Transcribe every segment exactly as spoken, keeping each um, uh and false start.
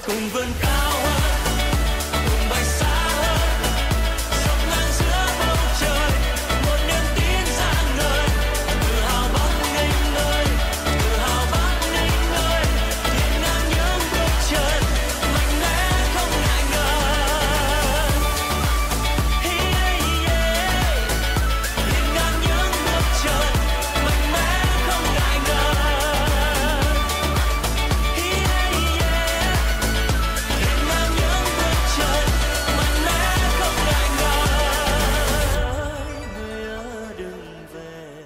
cùng vươn cao hơn, cùng bay xa hơn, dọc ngang giữa bầu trời, một niềm tin rạng ngời, tự hào Bắc Ninh ơi, tự hào Bắc Ninh ơi, hiên ngang những bước chân mạnh mẽ không ngại ngần. Hiên ngang những bước chân mạnh mẽ không ngại ngần. Hiên ngang những bước chân mạnh mẽ không ngại ngần. Người ơi đừng về.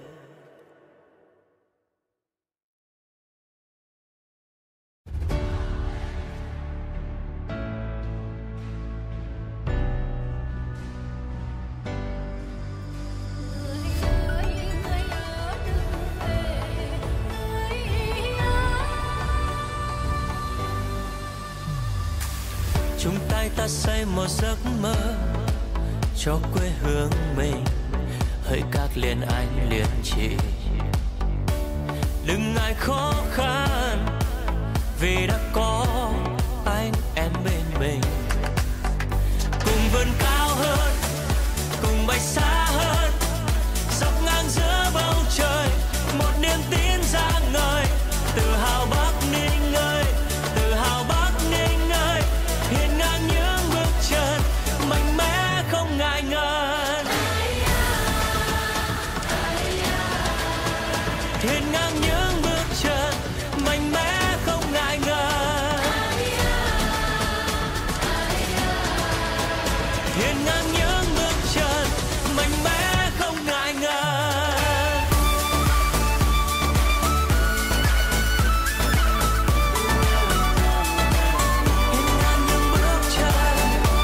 Chung tay ta xây một giấc mơ cho quê hương mình, hỡi các liền anh liền chị, đừng ngại khó khăn vì đã có anh em bên mình. Cùng vươn cao hơn, cùng bay xa hơn, dọc ngang giữa bầu trời, một niềm tin rạng ngời, tự hào Bắc Ninh ơi, tự hào Bắc Ninh ơi, hiên ngang những bước chân mạnh mẽ không ngại ngần. Hiên ngang những bước chân mạnh mẽ không ngại ngần. Hiên ngang những bước chân mạnh mẽ không ngại ngần. Hiên ngang những bước chân.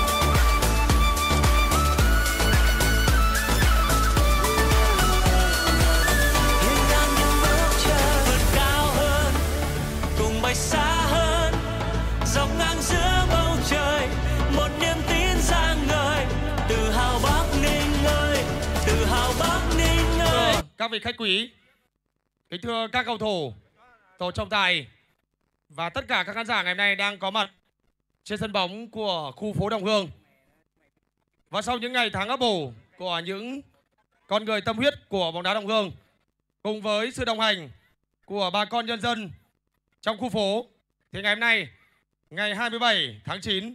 Hiên ngang những bước chân vượt cao hơn, cùng bay xa hơn, dọc ngang giữa bầu trời, một niềm tin rạng ngời, tự hào Bắc Ninh ơi, tự hào Bắc Ninh ơi. Các vị khách quý, kính thưa các cầu thủ, tổ trọng tài và tất cả các khán giả ngày hôm nay đang có mặt trên sân bóng của khu phố Đồng Hương. Và sau những ngày tháng ấp ủ của những con người tâm huyết của bóng đá Đồng Hương, cùng với sự đồng hành của bà con nhân dân trong khu phố, thì ngày hôm nay, ngày hai mươi bảy tháng chín,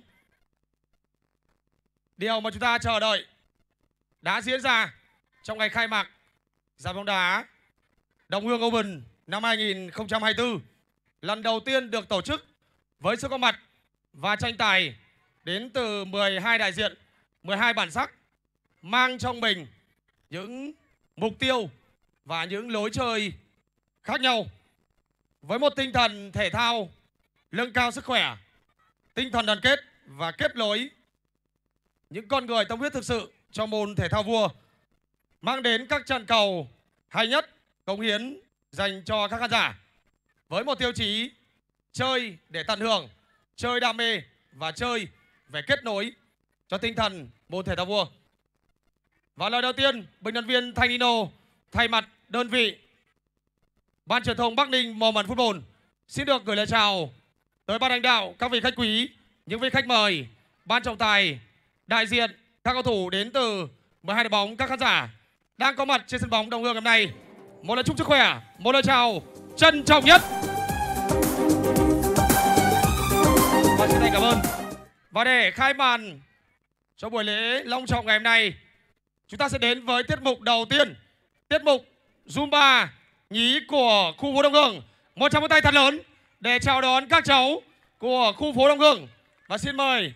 điều mà chúng ta chờ đợi đã diễn ra trong ngày khai mạc giải bóng đá Đồng Hương Open năm hai nghìn không trăm hai mươi tư, lần đầu tiên được tổ chức với sự có mặt và tranh tài đến từ mười hai đại diện, mười hai bản sắc, mang trong mình những mục tiêu và những lối chơi khác nhau, với một tinh thần thể thao nâng cao sức khỏe, tinh thần đoàn kết và kết nối những con người tâm huyết thực sự cho môn thể thao vua, mang đến các trận cầu hay nhất, cống hiến dành cho các khán giả với một tiêu chí chơi để tận hưởng, chơi đam mê và chơi về kết nối cho tinh thần môn thể thao vua. Và lời đầu tiên, bình luận viên Thanh Nino thay mặt đơn vị Ban truyền thông Bắc Ninh Moment Football xin được gửi lời chào tới ban lãnh đạo, các vị khách quý, những vị khách mời, ban trọng tài, đại diện các cầu thủ đến từ mười hai đội bóng, các khán giả đang có mặt trên sân bóng Đồng Hương hôm nay. Một lời chúc sức khỏe, một lời chào trân trọng nhất. Và xin thành cảm ơn. Và để khai màn cho buổi lễ long trọng ngày hôm nay, chúng ta sẽ đến với tiết mục đầu tiên, tiết mục Zumba nhí của khu phố Đồng Hương. Một tràng pháo tay thật lớn để chào đón các cháu của khu phố Đồng Hương. Và xin mời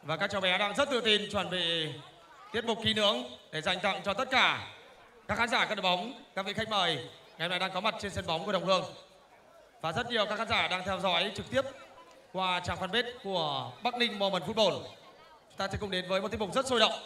Và các cháu bé đang rất tự tin chuẩn bị tiết mục ký nướng để dành tặng cho tất cả các khán giả các đội bóng, các vị khách mời ngày hôm nay đang có mặt trên sân bóng của Đồng Hương. Và rất nhiều các khán giả đang theo dõi trực tiếp qua trang fanpage của Bắc Ninh Moment Football. Chúng ta sẽ cùng đến với một tiết mục rất sôi động.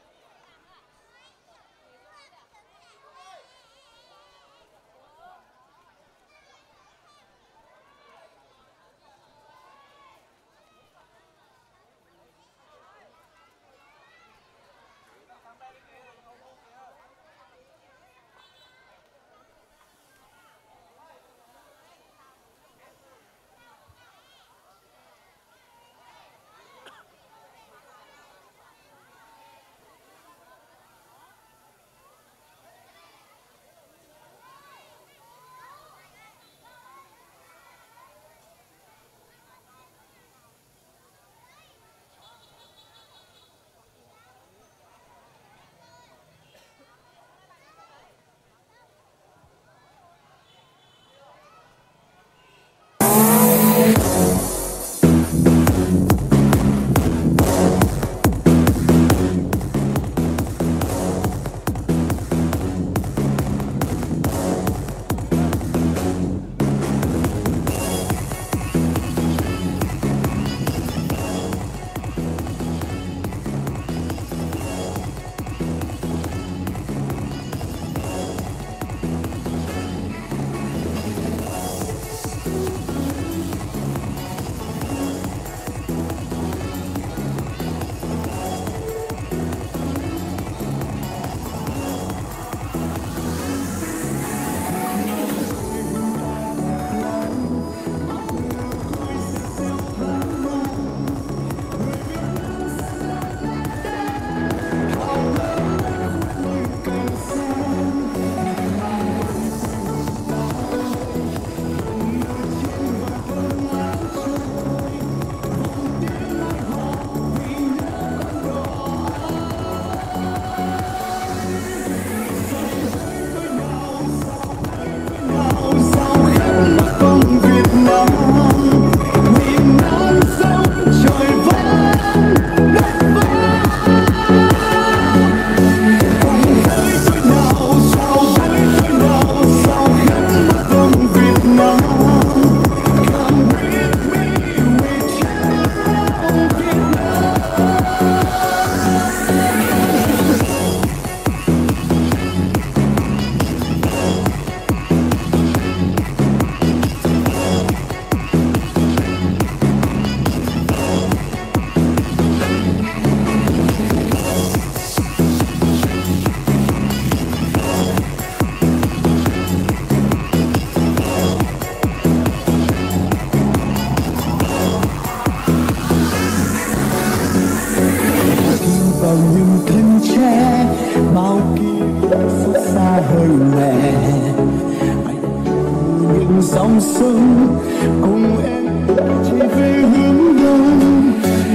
dòng sông cùng em chỉ về hướng đông,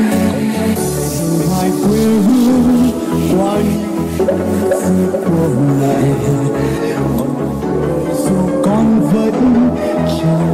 hai quê hương qua những cuộc này dù con vẫn chờ.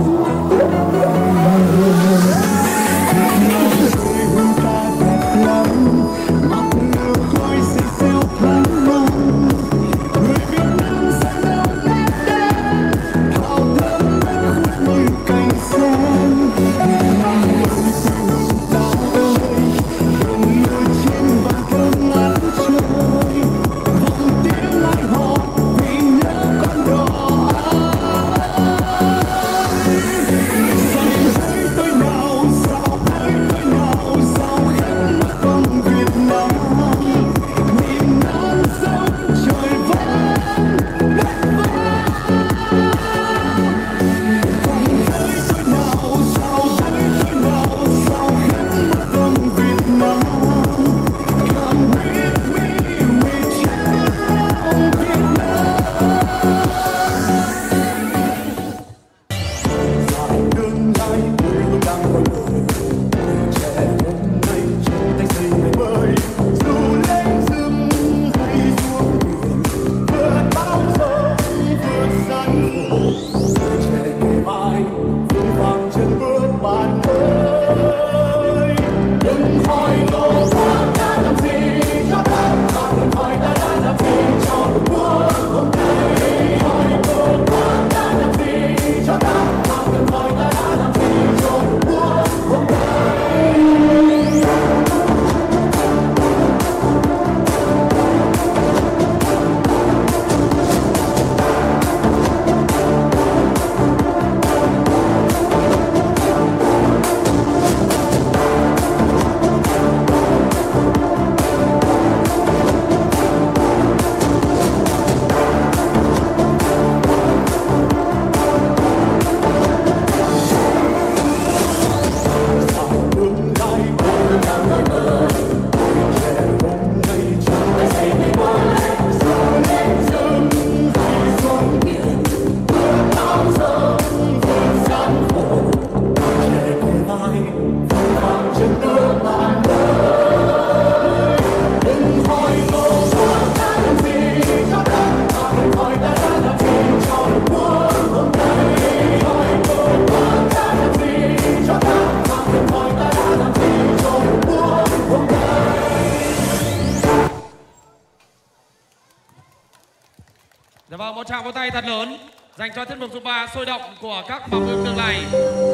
Và một tràng vỗ tay thật lớn dành cho tiết mục Zumba sôi động của các mầm ương tương này.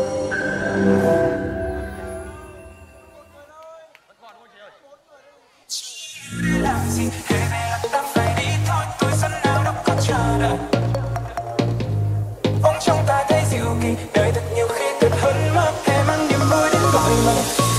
Làm gì hãy về là ta phải đi thôi, tôi sẵn nào đâu có chờ đợi. Bóng trong ta thấy dịu kỳ, đời thật nhiều khi tuyệt hơn mơ, hãy mang niềm vui đến gọi mình.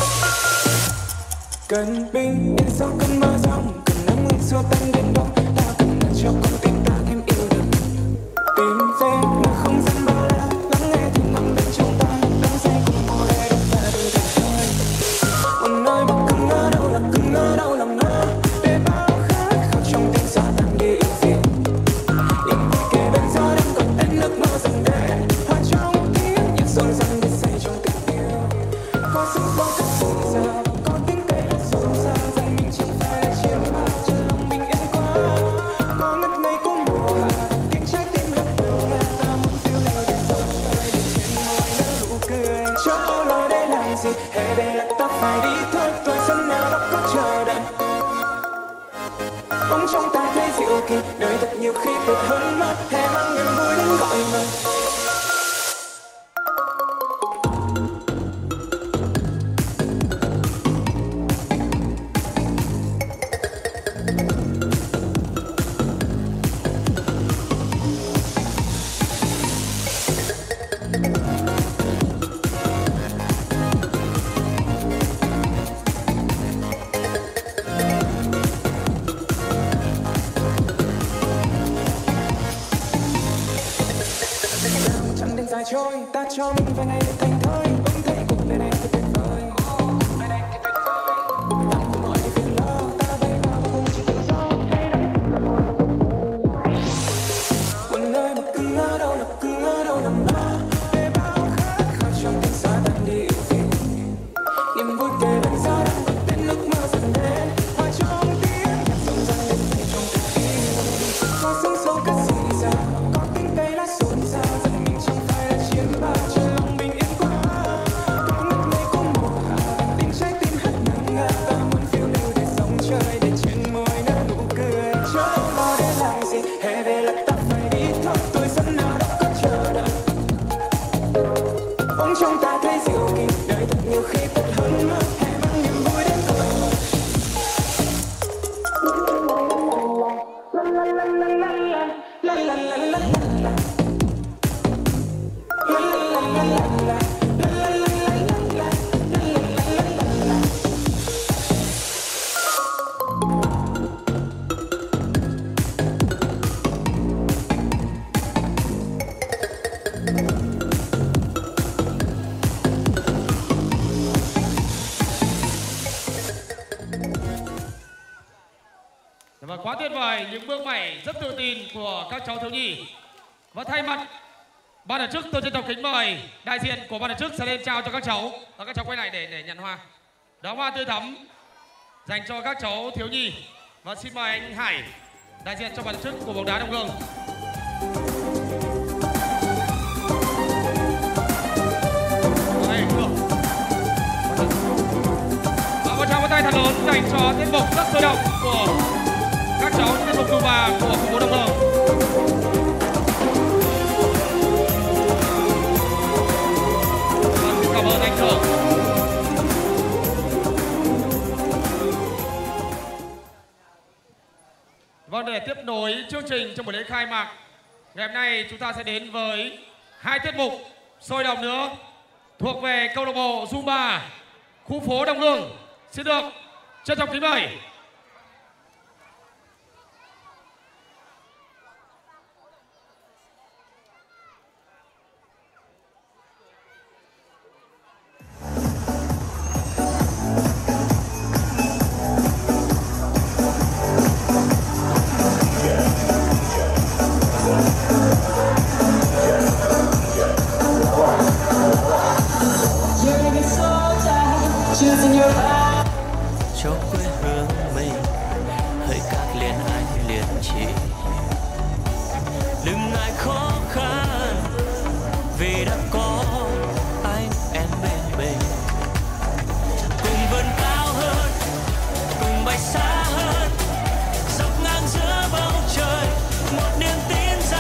Cần bình yên sau cơn mơ giông, cần nắng ấm xua tan đêm đông, ta cần làm cho con tim ta thêm yêu đương. Tìm về là không gian bao la, lắng nghe tiếng âm bên trong ta, đắm say cùng mùa hè đông ta đôi đời thôi. Một nơi mà cứng ở đâu là cứng ở đâu là ngỡ, để bao khát khao trong tim xóa tan đi ưu phiền. Niềm vui kề bên gió đang còn tên nước mơ dần đến, hoa trong tiếng nhạc rộn ràng để say trong tình yêu. Có sóng gió cất rộn ràng, có tiếng cây lá rộn ràng, rằng mình chẳng phải là chiêm bao cho lòng bình yên quá. Có ngất ngây có mùa hạ, tiếng trái tim hấp đầu nghe, ta muốn phiêu lưu để sống đời để trên môi nở nụ cười. Cho lối để làm gì, hãy để là ta phải đi thôi, tôi sẵn nào đâu có chờ đợi. Bóng trong ta thấy dịu kỳ, đời thật nhiều khi tuyệt hơn mơ, hãy mang niềm vui đến gọi mình. Chẳng đêm dài trôi, ta cho mình vài ngày để thành thơi, bỗng thấy cuộc đời này thật tuyệt vời. Tạm cùng mọi phiền lo, ta bay vào cùng chỉ tự do, hay đánh một nơi mà cứng ở đâu là cứng ở đâu nằm đó, để bao khát khao trong tim xóa tan đi ưu phiền. Niềm vui kề bên gió đang còn tên nước mơ dần đến, hoa trong tiếng nhạc rộn ràng để say trong tình yêu. Có sóng gió cất dịu dàng, có tiếng cây lá rộn ràng, rằng mình chẳng phải là chiêm bao cho lòng bình yên quá. Có ngất ngây có mùa hạ, tiếng trái tim hát ngân nga, ta muốn phiêu lưu để sống chơi, để trên môi nở nụ cười. Cho lo để làm gì, hãy về là ta phải đi thôi, tôi sẵn nào đâu có chờ đợi. Bóng trong ta thấy dịu kỳ, đời thật nhiều khi tuyệt hơn mơ, hãy mang niềm vui đến gọi mình. La la la la la la la la la la la. Và quá tuyệt vời những bước nhảy rất tự tin của các cháu thiếu nhi. Và thay mặt ban tổ chức, tôi trân trọng kính mời đại diện của ban tổ chức sẽ lên trao cho các cháu, và các cháu quay lại để để nhận hoa. Đó hoa tươi thắm dành cho các cháu thiếu nhi. Và xin mời anh Hải, đại diện cho ban tổ chức của bóng đá Đông Hương. Và một tràng vỗ tay thật lớn dành cho tiết mục rất sôi động của các cháu tiết mục Zumba của khu phố Đông Hương. Và xin cảm ơn anh Thượng. Vâng, để tiếp nối chương trình trong buổi lễ khai mạc ngày hôm nay, chúng ta sẽ đến với hai tiết mục sôi động nữa thuộc về câu lạc bộ Zumba khu phố Đông Hương. Xin được trân trọng kính mời. Cho quê hương mình hỡi các liền anh liền chị, đừng ngại khó khăn vì đã có anh em bên mình. Cùng vươn cao hơn, cùng bay xa hơn, dọc ngang giữa bầu trời, một niềm tin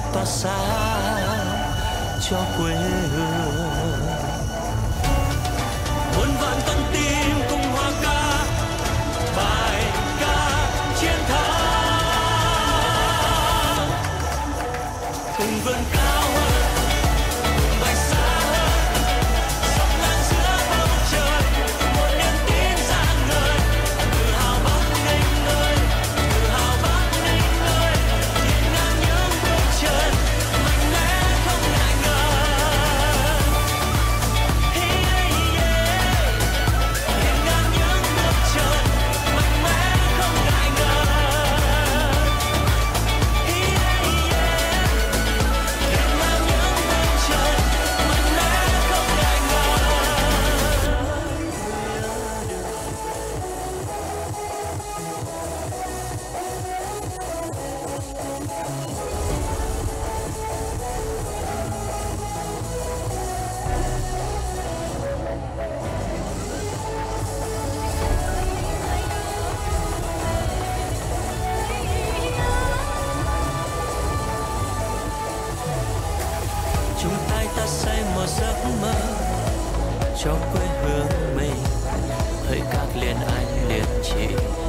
tỏa sáng cho quê hương. Muôn vạn con tim cùng hòa ca bài ca chiến thắng, cùng vươn cao hơn, cùng bay xa hơn, sóng ngang giữa bầu trời, một niềm tin rạng ngời. Tự hào Bắc Ninh ơi, tự hào Bắc Ninh ơi, hiên ngang những bước chân mạnh mẽ không ngại ngần. Hey, yeah, hiên ngang những bước chân mạnh mẽ không ngại ngần. Hey, yeah, hiên ngang những bước chân mạnh mẽ không ngại ngần. Chung tay ta xây một giấc mơ cho quê hương mình, hỡi các liền anh liền chị,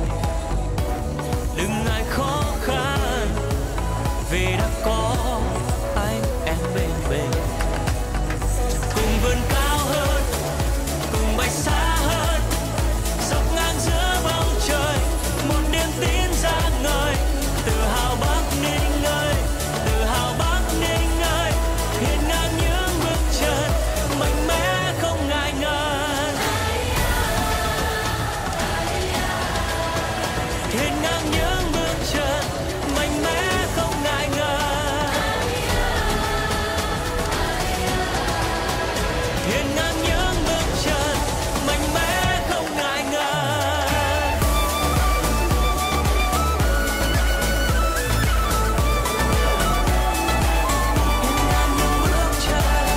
đừng ngại khó khăn vì đã có anh em bên mình. Cùng vươn cao hơn, cùng bay xa hơn, dọc ngang giữa bầu trời, một niềm tin rạng ngời. Tự hào Bắc Ninh ơi, tự hào Bắc Ninh ơi, hiên ngang những bước chân mạnh mẽ không ngại ngần. Hiên ngang những bước chân mạnh mẽ không ngại ngần. Hiên ngang những bước chân mạnh mẽ không ngại ngần. Hiên ngang những bước chân.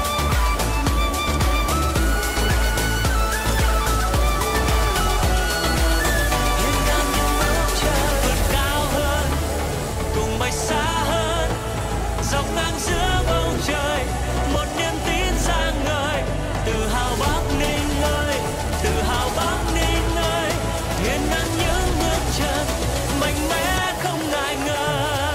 Hiên ngang những bước chân vượt cao hơn, cùng bay xa hơn, dọc ngang giữa bầu trời, một niềm tin rạng ngời. Tự hào Bắc Ninh ơi, tự hào Bắc Ninh ơi, hiên ngang những bước chân mạnh mẽ không ngại ngần.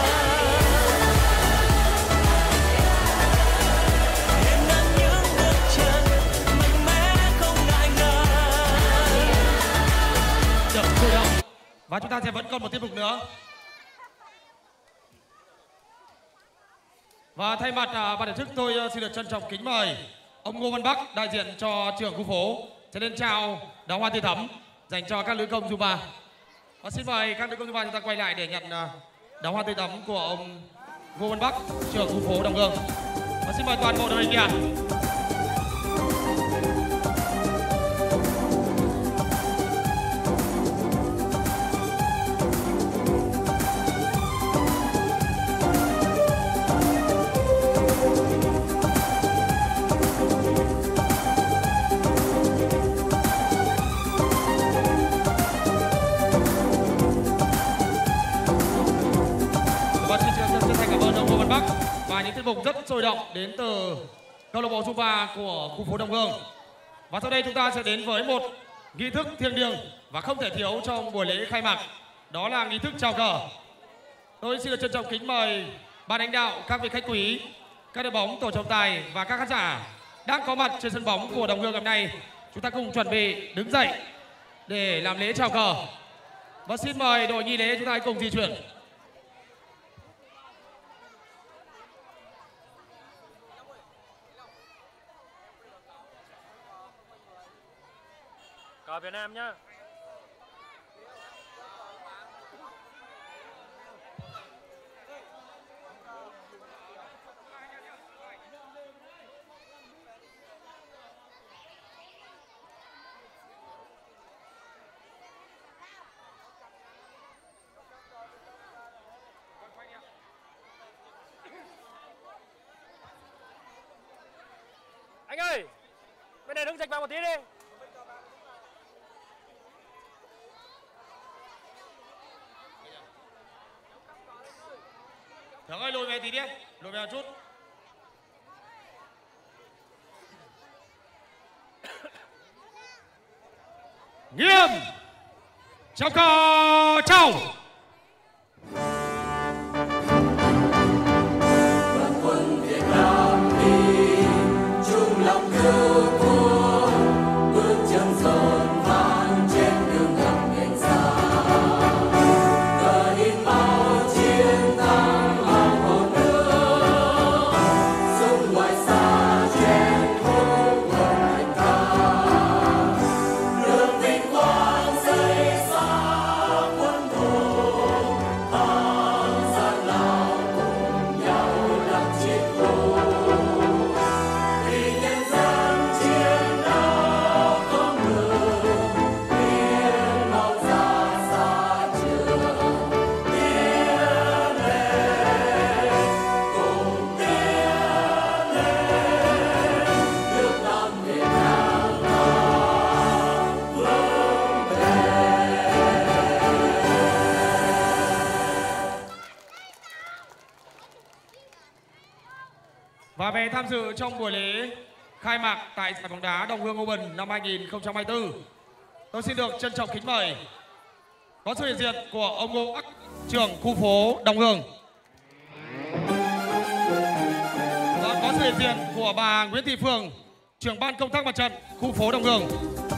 Hiên ngang những bước chân mạnh mẽ không ngại ngần. Chậm sôi động. Và chúng ta sẽ vẫn còn một tiết mục nữa. Và thay mặt à, ban tổ chức, tôi à, xin được trân trọng kính mời ông Ngô Văn Bắc, đại diện cho trưởng khu phố, sẽ lên trao đóa hoa tươi thắm dành cho các nữ công Zumba. Và xin mời các nữ công Zumba chúng ta quay lại để nhận à, đóa hoa tươi thắm của ông Ngô Văn Bắc, trưởng khu phố Đồng Hương. Và xin mời toàn bộ đội hình kìa. Và xin chân chân thành cảm ơn ông Ngô Văn Bắc và những tiết mục rất sôi động đến từ câu lạc bộ Zumba của khu phố Đồng Hương. Và sau đây chúng ta sẽ đến với một nghi thức thiêng liêng và không thể thiếu trong buổi lễ khai mạc, đó là nghi thức chào cờ. Tôi xin được trân trọng kính mời ban lãnh đạo, các vị khách quý, các đội bóng, tổ trọng tài và các khán giả đang có mặt trên sân bóng của Đồng Hương hôm nay. Chúng ta cùng chuẩn bị đứng dậy để làm lễ chào cờ. Và xin mời đội nghi lễ chúng ta hãy cùng di chuyển. Cờ Việt Nam nhá. Anh ơi, bên này đứng dịch vào một tí đi. Thắng ơi, lùi về tí đi em, lùi về một chút. Nghiêm trong cờ trong. Và về tham dự trong buổi lễ khai mạc tại giải bóng đá Đồng Hương Open năm hai nghìn không trăm hai mươi tư, tôi xin được trân trọng kính mời có sự hiện diện của ông Ngô Ắc, trưởng khu phố Đồng Hương, và có sự hiện diện của bà Nguyễn Thị Phương, trưởng ban công tác mặt trận khu phố Đồng Hương.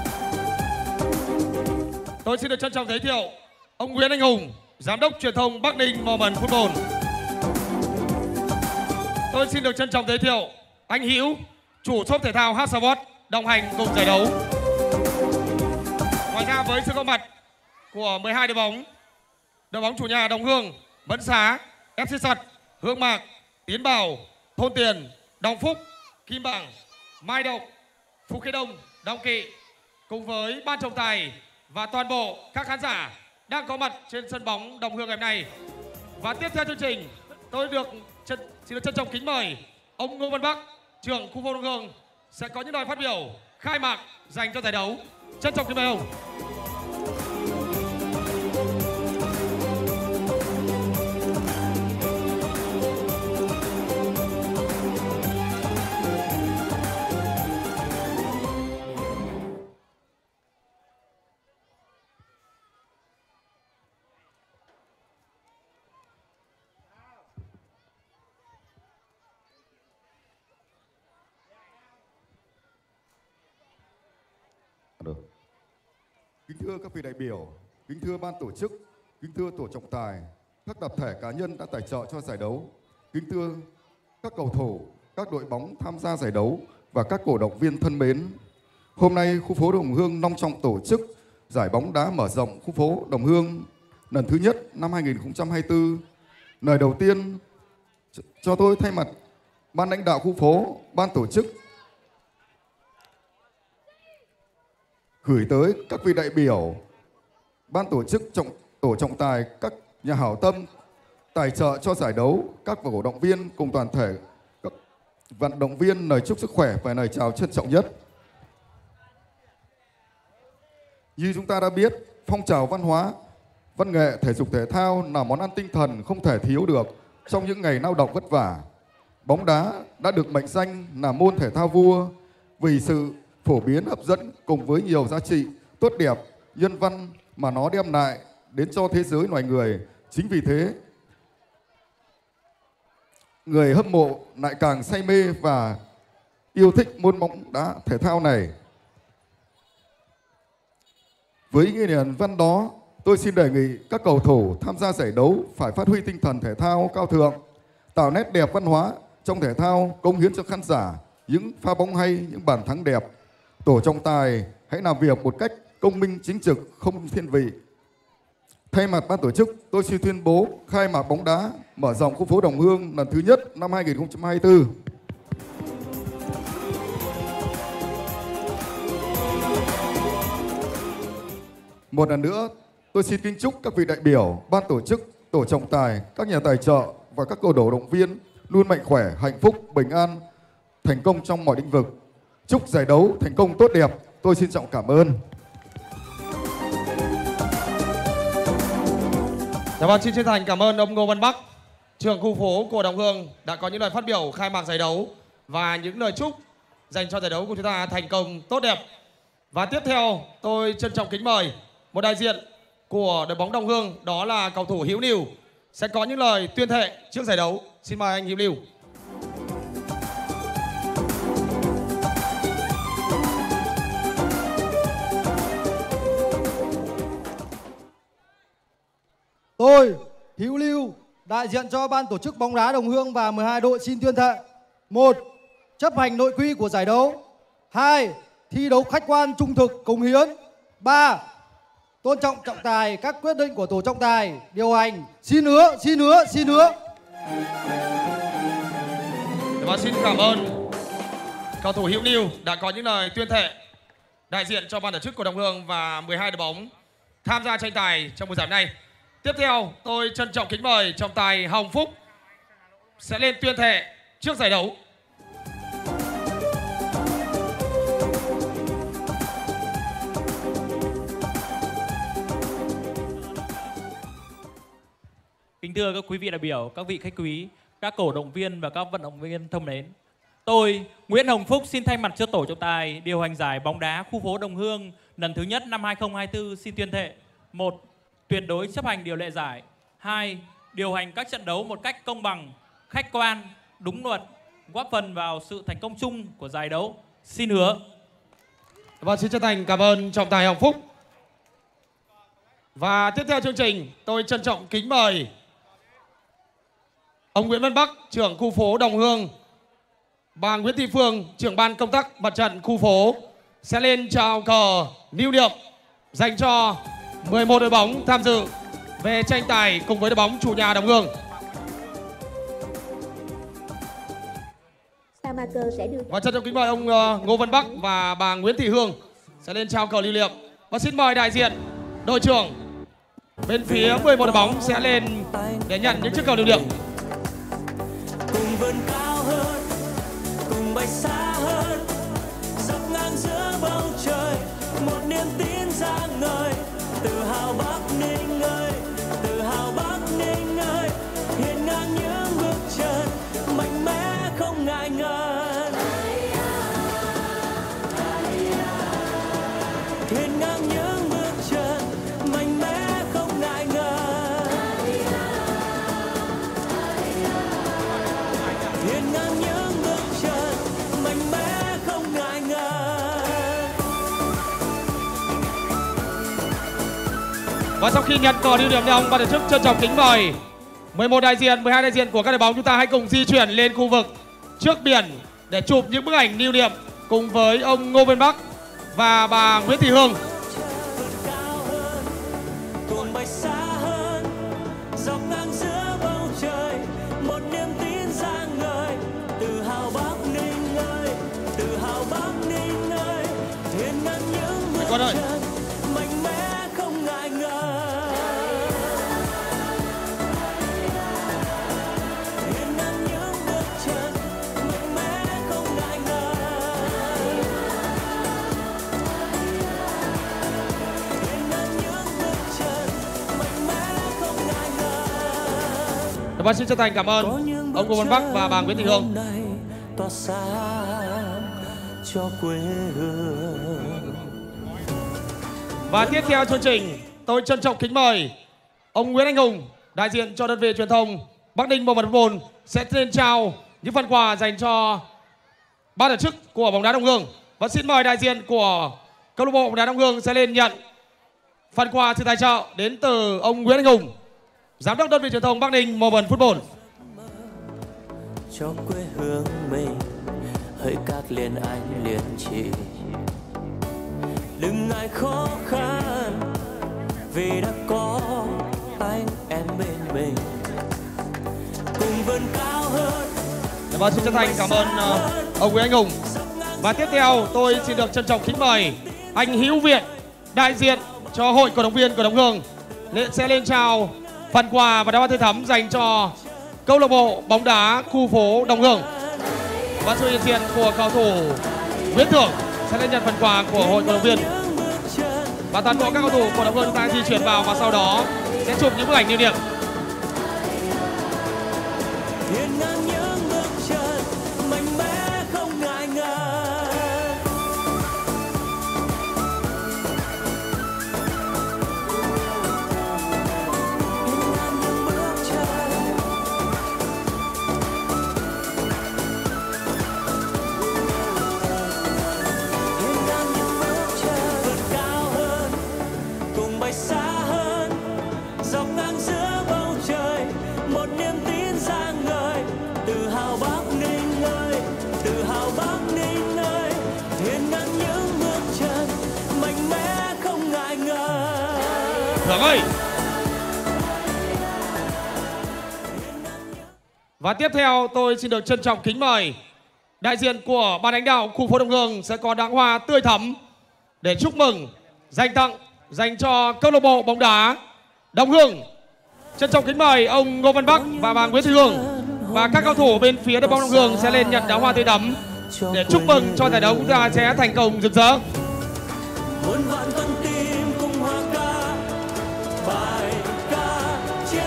Tôi xin được trân trọng giới thiệu ông Nguyễn Anh Hùng, giám đốc truyền thông Bắc Ninh Moment Football. Tôi xin được trân trọng giới thiệu anh Hữu, chủ shop thể thao Hotspot đồng hành cùng giải đấu. Ngoài ra với sự có mặt của mười hai đội bóng, đội bóng chủ nhà Đồng Hương, Mẫn Xá, ép xê Sặt, Hương Mạc, Tiến Bảo, Thôn Tiền, Đồng Phúc, Kim Bảng, Mai Độc, Phú Khê Đông, Đồng Kỵ, cùng với ban trọng tài và toàn bộ các khán giả đang có mặt trên sân bóng Đồng Hương ngày hôm nay. Và tiếp theo chương trình, tôi được Chân, xin được trân trọng kính mời ông Ngô Văn Bắc, trưởng khu phố Đồng Hương sẽ có những lời phát biểu khai mạc dành cho giải đấu. Trân trọng kính mời ông. Kính thưa các vị đại biểu, kính thưa ban tổ chức, kính thưa tổ trọng tài, các tập thể cá nhân đã tài trợ cho giải đấu, kính thưa các cầu thủ, các đội bóng tham gia giải đấu và các cổ động viên thân mến. Hôm nay khu phố Đồng Hương long trọng tổ chức giải bóng đá mở rộng khu phố Đồng Hương lần thứ nhất năm hai nghìn không trăm hai mươi tư. Lời đầu tiên cho tôi thay mặt ban lãnh đạo khu phố, ban tổ chức gửi tới các vị đại biểu, ban tổ chức, trọng, tổ trọng tài, các nhà hảo tâm tài trợ cho giải đấu, các cổ động viên cùng toàn thể các vận động viên lời chúc sức khỏe và lời chào trân trọng nhất. Như chúng ta đã biết, phong trào văn hóa, văn nghệ, thể dục thể thao là món ăn tinh thần không thể thiếu được trong những ngày lao động vất vả. Bóng đá đã được mệnh danh là môn thể thao vua vì sự phổ biến hấp dẫn cùng với nhiều giá trị tốt đẹp, nhân văn mà nó đem lại đến cho thế giới loài người. Chính vì thế, người hâm mộ lại càng say mê và yêu thích môn bóng đá thể thao này. Với ý nghĩa nhân văn đó, tôi xin đề nghị các cầu thủ tham gia giải đấu phải phát huy tinh thần thể thao cao thượng, tạo nét đẹp văn hóa trong thể thao, cống hiến cho khán giả những pha bóng hay, những bàn thắng đẹp. Tổ trọng tài hãy làm việc một cách công minh, chính trực, không thiên vị. Thay mặt ban tổ chức, tôi xin tuyên bố khai mạc bóng đá mở rộng khu phố Đồng Hương lần thứ nhất năm hai nghìn không trăm hai mươi tư. Một lần nữa, tôi xin kính chúc các vị đại biểu, ban tổ chức, tổ trọng tài, các nhà tài trợ và các cổ động viên luôn mạnh khỏe, hạnh phúc, bình an, thành công trong mọi lĩnh vực. Chúc giải đấu thành công tốt đẹp. Tôi xin trọng cảm ơn. Dạ vâng, xin chân thành cảm ơn ông Ngô Văn Bắc, trưởng khu phố của Đồng Hương đã có những lời phát biểu khai mạc giải đấu và những lời chúc dành cho giải đấu của chúng ta thành công tốt đẹp. Và tiếp theo tôi trân trọng kính mời một đại diện của đội bóng Đồng Hương, đó là cầu thủ Hữu Nưu sẽ có những lời tuyên thệ trước giải đấu. Xin mời anh Hữu Nưu. Tôi, Hữu Nưu, đại diện cho ban tổ chức bóng đá Đồng Hương và mười hai đội xin tuyên thệ. Một, chấp hành nội quy của giải đấu. Hai, thi đấu khách quan, trung thực, cống hiến. Ba, tôn trọng trọng tài, các quyết định của tổ trọng tài, điều hành. Xin hứa, xin hứa, xin hứa. Và xin cảm ơn cầu thủ Hữu Nưu đã có những lời tuyên thệ đại diện cho ban tổ chức của Đồng Hương và mười hai đội bóng tham gia tranh tài trong buổi giải này. Tiếp theo, tôi trân trọng kính mời trọng tài Hồng Phúc sẽ lên tuyên thệ trước giải đấu. Kính thưa các quý vị đại biểu, các vị khách quý, các cổ động viên và các vận động viên thân mến. Tôi, Nguyễn Hồng Phúc xin thay mặt cho tổ trọng tài điều hành giải bóng đá khu phố Đồng Hương lần thứ nhất năm hai không hai tư xin tuyên thệ. Một, tuyệt đối chấp hành điều lệ giải. Hai, điều hành các trận đấu một cách công bằng, khách quan, đúng luật, góp phần vào sự thành công chung của giải đấu. Xin hứa. Và xin chân thành cảm ơn trọng tài Hồng Phúc. Và tiếp theo chương trình, tôi trân trọng kính mời ông Nguyễn Văn Bắc, trưởng khu phố Đồng Hương, bà Nguyễn Thị Phương, trưởng ban công tác mặt trận khu phố sẽ lên chào cờ lưu niệm dành cho mười một đội bóng tham dự về tranh tài cùng với đội bóng chủ nhà Đồng Hương. Và trân trọng kính mời ông uh, Ngô Văn Bắc và bà Nguyễn Thị Hương sẽ lên trao cờ lưu niệm. Và xin mời đại diện đội trưởng bên phía mười một đội bóng sẽ lên để nhận những chiếc cờ lưu niệm. Cùng vươn cao hơn, cùng bay xa hơn, dọc ngang giữa bầu trời, một niềm tin rạng ngời. Tự hào Bắc Ninh ơi, tự hào Bắc Ninh ơi, hiên ngang những bước chân mạnh mẽ không ngại ngần. Hiên ngang những bước chân mạnh mẽ không ngại ngần. Hiên ngang những bước chân mạnh mẽ không ngại ngần. Và sau khi nhận cờ lưu niệm ông, ban tổ chức trân trọng kính mời mười một đại diện, mười hai đại diện của các đội bóng chúng ta hãy cùng di chuyển lên khu vực trước biển để chụp những bức ảnh lưu niệm cùng với ông Ngô Văn Bắc và bà Nguyễn Thị Hương. Cùng bay xa hơn, dọc ngang giữa bầu trời, một niềm tin rạng ngời. Tự hào Bắc Ninh ơi, tự hào Bắc Ninh ơi, hiên ngang những bước chân mạnh mẽ không ngại ngần. Hiên ngang những bước chân mạnh mẽ không ngại ngần. Hiên ngang những bước chân mạnh mẽ không ngại ngần. Và xin chân thành cảm ơn ông Ngô Văn Bắc và bà Nguyễn Thị Hương. Tỏa sáng cho quê hương. Và tiếp theo chương trình, tôi trân trọng kính mời ông Nguyễn Anh Hùng, đại diện cho đơn vị truyền thông Bắc Ninh Mobile Football sẽ lên trao những phần quà dành cho ban tổ chức của bóng đá Đồng Hương. Và xin mời đại diện của câu lạc bộ bóng đá Đồng Hương sẽ lên nhận phần quà sự tài trợ đến từ ông Nguyễn Anh Hùng, giám đốc đơn vị truyền thông Bắc Ninh Mobile Football. Cho quê hương mình hỡi các liền anh liền chị, đừng ngại khó khăn vì đã có anh em bên mình. Cùng vươn cao hơn. Và xin chân thành cảm ơn uh, ông Nguyễn Anh Hùng. Và tiếp theo tôi xin được trân trọng kính mời anh Hữu Việt, đại diện cho hội cổ động viên của Đồng Hương sẽ lên trao phần quà và đá banh tươi thắm dành cho câu lạc bộ bóng đá khu phố Đồng Hương. Và sự hiện diện của cầu thủ Nguyễn Thưởng sẽ lên nhận phần quà của hội cổ động viên. Và toàn bộ các cầu thủ của Đồng Hương chúng ta di chuyển vào và sau đó sẽ chụp những bức ảnh lưu niệm. hiên ngang những bước chân mạnh mẽ không ngại ngần. Hiên ngang những bước chân, hiên ngang những bước chân vượt cao hơn, cùng bay xa hơn, dọc ngang giữa bầu trời, một niềm tin rạng ngời. Tự hào Bắc Ninh ơi, tự hào Bắc Ninh ơi, hiên ngang những bước chân mạnh mẽ không ngại ngần. Hưởng ơi. Và tiếp theo tôi xin được trân trọng kính mời đại diện của ban lãnh đạo khu phố Đồng Hương sẽ có đảng hoa tươi thắm để chúc mừng, dành tặng dành cho câu lạc bộ bóng đá Đồng Hương. Trân trọng kính mời ông Ngô Văn Bắc và bà Nguyễn Thị Hương và các cầu thủ bên phía đội bóng Đồng Hương sẽ lên nhận đá hoa tươi thắm để chúc mừng cho giải đấu chúng ta sẽ thành công rực rỡ. Muôn vạn con tim cùng hòa ca bài ca chiến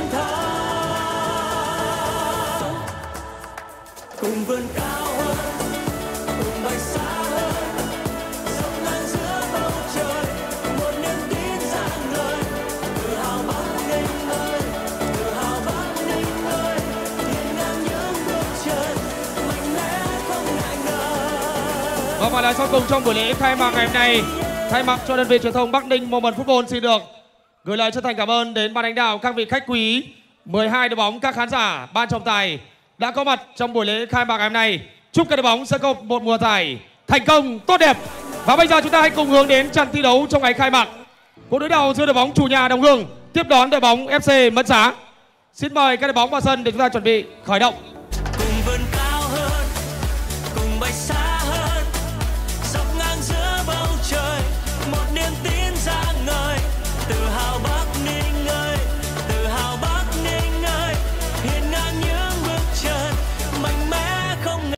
thắng, cùng vươn cao hơn, cùng bay xa hơn, dọc ngang giữa bầu trời, một niềm tin rạng ngời. Tự hào Bắc Ninh ơi, tự hào Bắc Ninh ơi, hiên ngang những bước chân mạnh mẽ không ngại ngần. Và phải là sau cùng trong buổi lễ khai mạc ngày hôm nay, thay mặt cho đơn vị truyền thông Bắc Ninh Moment Football xin được gửi lời chân thành cảm ơn đến ban lãnh đạo, các vị khách quý, mười hai đội bóng, các khán giả, ban trọng tài đã có mặt trong buổi lễ khai mạc ngày hôm nay. Chúc các đội bóng sẽ có một mùa giải thành công tốt đẹp. Và bây giờ chúng ta hãy cùng hướng đến trận thi đấu trong ngày khai mạc. Cuộc đối đầu giữa đội bóng chủ nhà Đồng Hương tiếp đón đội bóng ép xê Mẫn Xá. Xin mời các đội bóng vào sân để chúng ta chuẩn bị khởi động.